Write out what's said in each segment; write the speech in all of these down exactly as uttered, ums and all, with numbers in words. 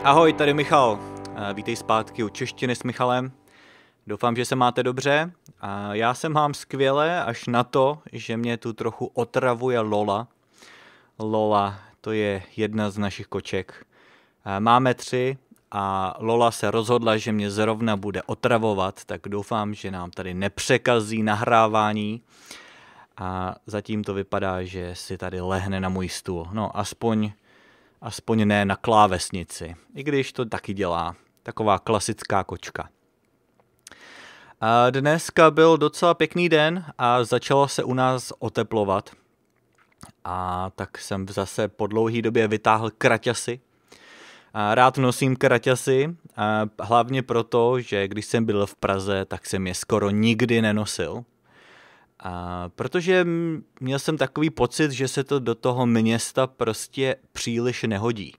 Ahoj, tady Michal. Vítej zpátky u Češtiny s Michalem. Doufám, že se máte dobře. Já se mám skvěle až na to, že mě tu trochu otravuje Lola. Lola, to je jedna z našich koček. Máme tři a Lola se rozhodla, že mě zrovna bude otravovat, tak doufám, že nám tady nepřekazí nahrávání. A zatím to vypadá, že si tady lehne na můj stůl. No, aspoň... Aspoň ne na klávesnici, i když to taky dělá. Taková klasická kočka. A dneska byl docela pěkný den a začalo se u nás oteplovat. A tak jsem zase po dlouhé době vytáhl kraťasy. A rád nosím kraťasy, a hlavně proto, že když jsem byl v Praze, tak jsem je skoro nikdy nenosil. A protože měl jsem takový pocit, že se to do toho města prostě příliš nehodí.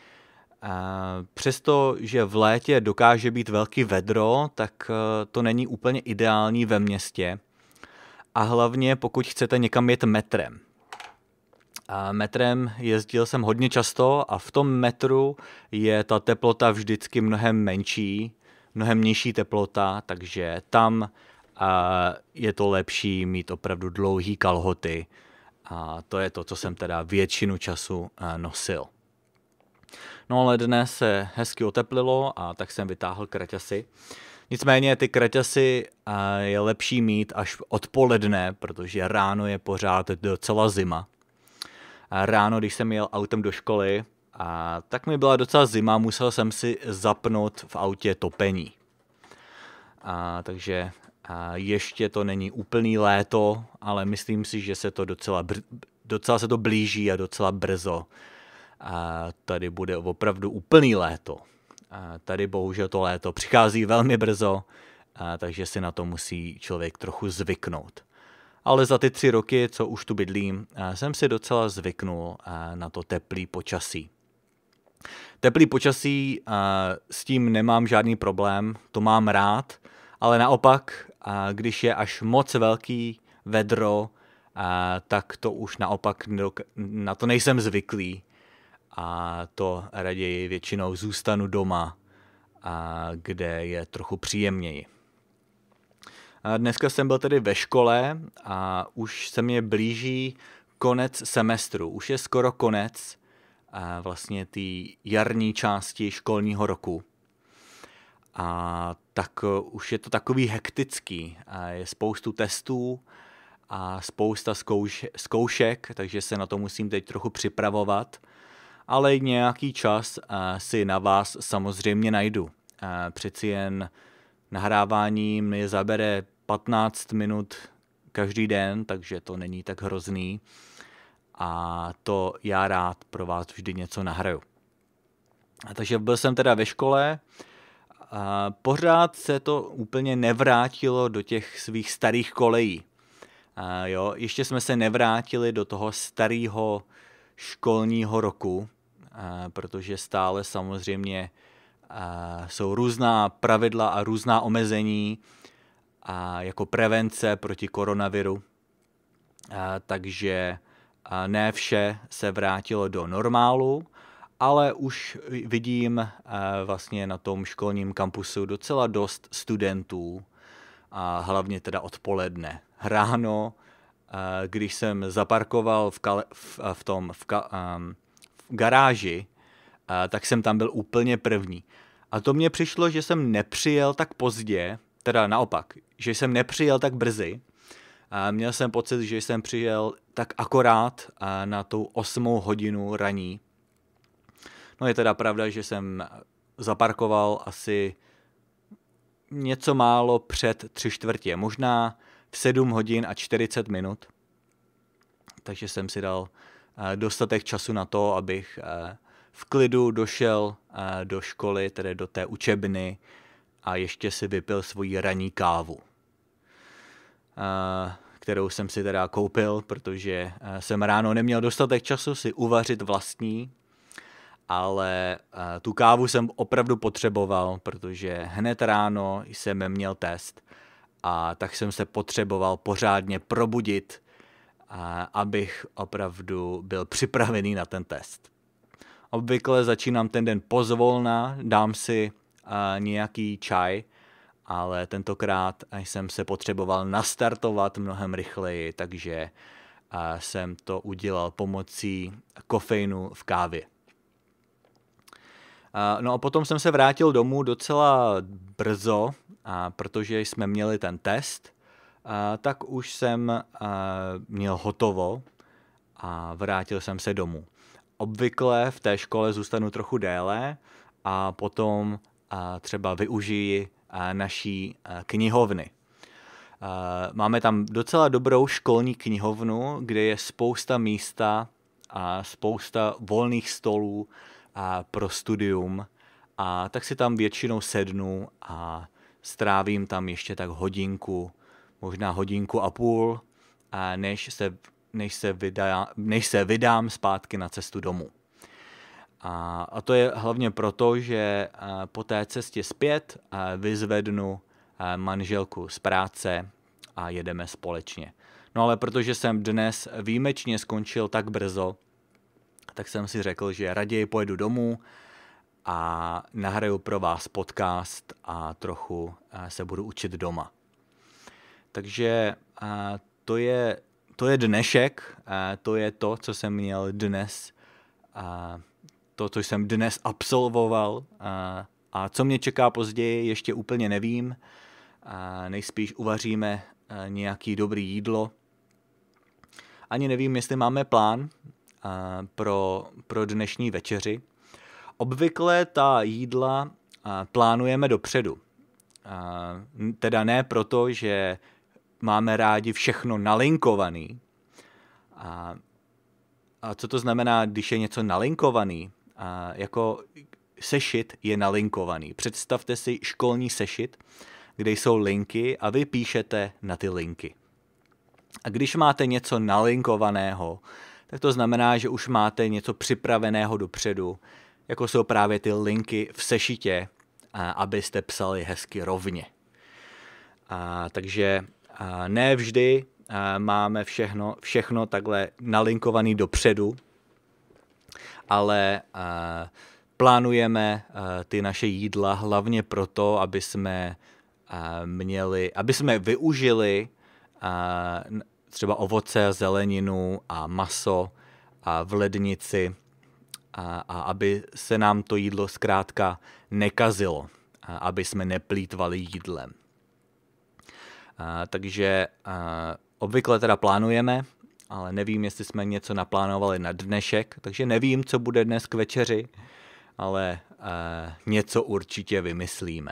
A přesto, že v létě dokáže být velký vedro, tak to není úplně ideální ve městě. A hlavně pokud chcete někam jet metrem. A metrem jezdil jsem hodně často a v tom metru je ta teplota vždycky mnohem menší, mnohem nižší teplota, takže tam a je to lepší mít opravdu dlouhý kalhoty a to je to, co jsem teda většinu času nosil. No ale dnes se hezky oteplilo a tak jsem vytáhl kraťasy. Nicméně ty kraťasy je lepší mít až odpoledne, protože ráno je pořád docela zima. A ráno, když jsem jel autem do školy, a tak mi byla docela zima, musel jsem si zapnout v autě topení. A takže a ještě to není úplný léto, ale myslím si, že se to docela, br- docela se to blíží a docela brzo. A tady bude opravdu úplný léto. A tady bohužel to léto přichází velmi brzo, a takže si na to musí člověk trochu zvyknout. Ale za ty tři roky, co už tu bydlím, jsem si docela zvyknul na to teplý počasí. Teplý počasí, s tím nemám žádný problém, to mám rád, ale naopak, když je až moc velký vedro, tak to už naopak na to nejsem zvyklý a to raději většinou zůstanu doma, kde je trochu příjemněji. Dneska jsem byl tedy ve škole a už se mě blíží konec semestru. Už je skoro konec vlastně té jarní části školního roku. A tak už je to takový hektický. Je spoustu testů a spousta zkouš- zkoušek, takže se na to musím teď trochu připravovat. Ale nějaký čas si na vás samozřejmě najdu. Přeci jen nahrávání mi zabere patnáct minut každý den, takže to není tak hrozný. A to já rád pro vás vždy něco nahraju. A takže byl jsem teda ve škole. A pořád se to úplně nevrátilo do těch svých starých kolejí. A jo, ještě jsme se nevrátili do toho starého školního roku, a protože stále samozřejmě a jsou různá pravidla a různá omezení a jako prevence proti koronaviru. A takže a ne vše se vrátilo do normálu, ale už vidím vlastně na tom školním kampusu docela dost studentů, a hlavně teda odpoledne. Ráno, když jsem zaparkoval v, kale, v, v tom v, ka, v garáži, tak jsem tam byl úplně první. A to mně přišlo, že jsem nepřijel tak pozdě, teda naopak, že jsem nepřijel tak brzy. A měl jsem pocit, že jsem přijel tak akorát na tu osmou hodinu raní. No je teda pravda, že jsem zaparkoval asi něco málo před tři čtvrtě, možná v sedm hodin a čtyřicet minut. Takže jsem si dal dostatek času na to, abych v klidu došel do školy, tedy do té učebny a ještě si vypil svoji ranní kávu, kterou jsem si teda koupil, protože jsem ráno neměl dostatek času si uvařit vlastní, ale tu kávu jsem opravdu potřeboval, protože hned ráno jsem měl test a tak jsem se potřeboval pořádně probudit, abych opravdu byl připravený na ten test. Obvykle začínám ten den pozvolna, dám si uh, nějaký čaj, ale tentokrát jsem se potřeboval nastartovat mnohem rychleji, takže uh, jsem to udělal pomocí kofeinu v kávě. Uh, no a potom jsem se vrátil domů docela brzo, uh, protože jsme měli ten test, uh, tak už jsem uh, měl hotovo a vrátil jsem se domů. Obvykle v té škole zůstanu trochu déle a potom a, třeba využiji a, naší a, knihovny. A, máme tam docela dobrou školní knihovnu, kde je spousta místa a spousta volných stolů a, pro studium. A tak si tam většinou sednu a strávím tam ještě tak hodinku, možná hodinku a půl, a než se než se, vydá, než se vydám zpátky na cestu domů. A, a to je hlavně proto, že po té cestě zpět vyzvednu manželku z práce a jedeme společně. No ale protože jsem dnes výjimečně skončil tak brzo, tak jsem si řekl, že raději pojedu domů a nahraju pro vás podcast a trochu se budu učit doma. Takže to je To je dnešek, to je to, co jsem měl dnes, to, co jsem dnes absolvoval, a co mě čeká později, ještě úplně nevím. Nejspíš uvaříme nějaký dobrý jídlo. Ani nevím, jestli máme plán pro, pro dnešní večeři. Obvykle ta jídla plánujeme dopředu. Teda ne proto, že máme rádi všechno nalinkovaný. A, a co to znamená, když je něco nalinkovaný? A jako sešit je nalinkovaný. Představte si školní sešit, kde jsou linky a vy píšete na ty linky. A když máte něco nalinkovaného, tak to znamená, že už máte něco připraveného dopředu, jako jsou právě ty linky v sešitě, a, abyste psali hezky rovně. A, takže a ne vždy a máme všechno, všechno takhle nalinkovaný dopředu, ale a, plánujeme a, ty naše jídla hlavně proto, aby jsme a, měli, aby jsme využili a, třeba ovoce, zeleninu a maso a v lednici a, a aby se nám to jídlo zkrátka nekazilo, a, aby jsme neplýtvali jídlem. A, takže a, obvykle teda plánujeme, ale nevím, jestli jsme něco naplánovali na dnešek, takže nevím, co bude dnes k večeři, ale a, něco určitě vymyslíme.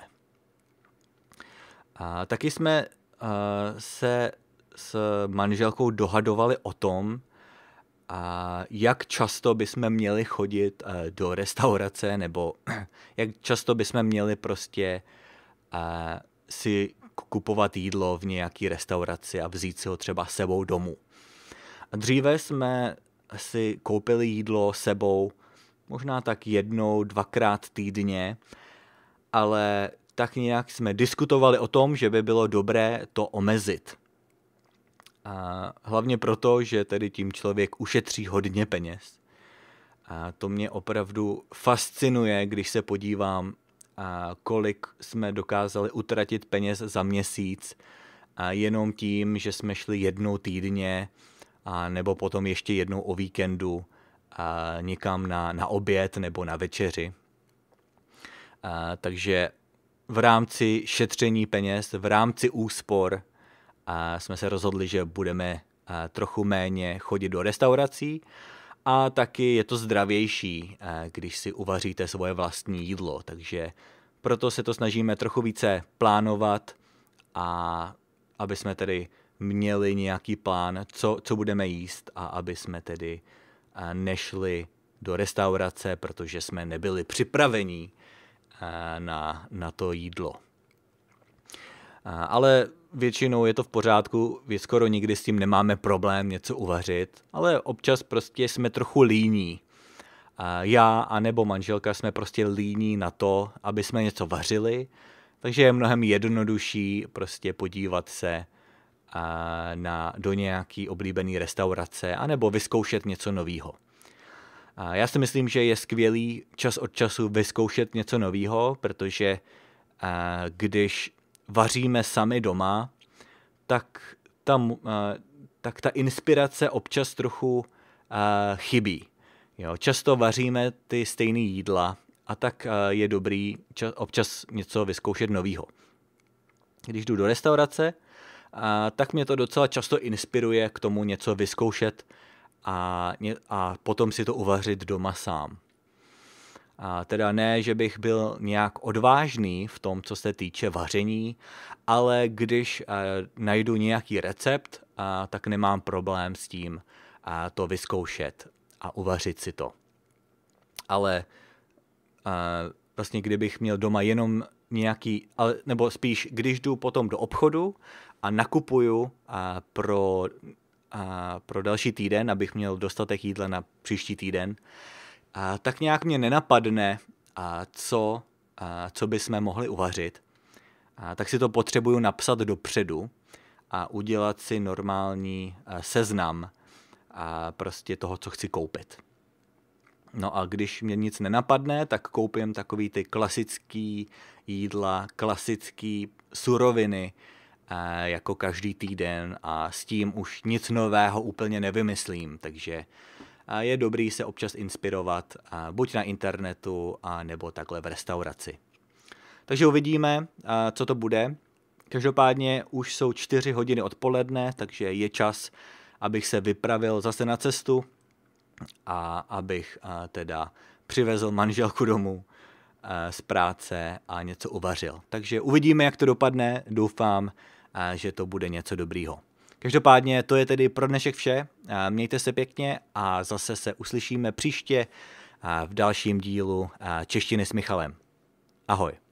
A, taky jsme a, se s manželkou dohadovali o tom, a, jak často bychom měli chodit a, do restaurace, nebo jak často bychom měli prostě a, si kupovat jídlo v nějaké restauraci a vzít si ho třeba sebou domů. A dříve jsme si koupili jídlo sebou možná tak jednou, dvakrát týdně, ale tak nějak jsme diskutovali o tom, že by bylo dobré to omezit. A hlavně proto, že tedy tím člověk ušetří hodně peněz. A to mě opravdu fascinuje, když se podívám, a kolik jsme dokázali utratit peněz za měsíc a jenom tím, že jsme šli jednou týdně a nebo potom ještě jednou o víkendu a někam na, na oběd nebo na večeři. A takže v rámci šetření peněz, v rámci úspor a jsme se rozhodli, že budeme trochu méně chodit do restaurací a taky je to zdravější, když si uvaříte svoje vlastní jídlo, takže proto se to snažíme trochu více plánovat a aby jsme tedy měli nějaký plán, co, co budeme jíst a aby jsme tedy nešli do restaurace, protože jsme nebyli připraveni na, na to jídlo. Ale většinou je to v pořádku, skoro nikdy s tím nemáme problém něco uvařit, ale občas prostě jsme trochu líní. Já a nebo manželka jsme prostě líní na to, aby jsme něco vařili, takže je mnohem jednodušší prostě podívat se na, do nějaký oblíbený restaurace anebo vyzkoušet něco novýho. Já si myslím, že je skvělý čas od času vyzkoušet něco nového, protože když vaříme sami doma, tak ta, tak ta inspirace občas trochu chybí. Jo, často vaříme ty stejné jídla a tak je dobrý občas něco vyzkoušet nového. Když jdu do restaurace, tak mě to docela často inspiruje k tomu něco vyzkoušet a, a potom si to uvařit doma sám. A teda ne, že bych byl nějak odvážný v tom, co se týče vaření, ale když a, najdu nějaký recept, a, tak nemám problém s tím a, to vyzkoušet a uvařit si to. Ale a, vlastně kdybych měl doma jenom nějaký, ale, nebo spíš, když jdu potom do obchodu a nakupuju a, pro, a, pro další týden, abych měl dostatek jídla na příští týden, a tak nějak mě nenapadne, a co, a co bychom mohli uvařit. A tak si to potřebuju napsat dopředu a udělat si normální seznam a prostě toho, co chci koupit. No a když mě nic nenapadne, tak koupím takový ty klasický jídla, klasický suroviny, jako každý týden a s tím už nic nového úplně nevymyslím, takže je dobrý se občas inspirovat buď na internetu, a nebo takhle v restauraci. Takže uvidíme, co to bude. Každopádně už jsou čtyři hodiny odpoledne, takže je čas, abych se vypravil zase na cestu a abych teda přivezl manželku domů z práce a něco uvařil. Takže uvidíme, jak to dopadne. Doufám, že to bude něco dobrýho. Každopádně to je tedy pro dnešek vše. Mějte se pěkně a zase se uslyšíme příště v dalším dílu Češtiny s Michalem. Ahoj.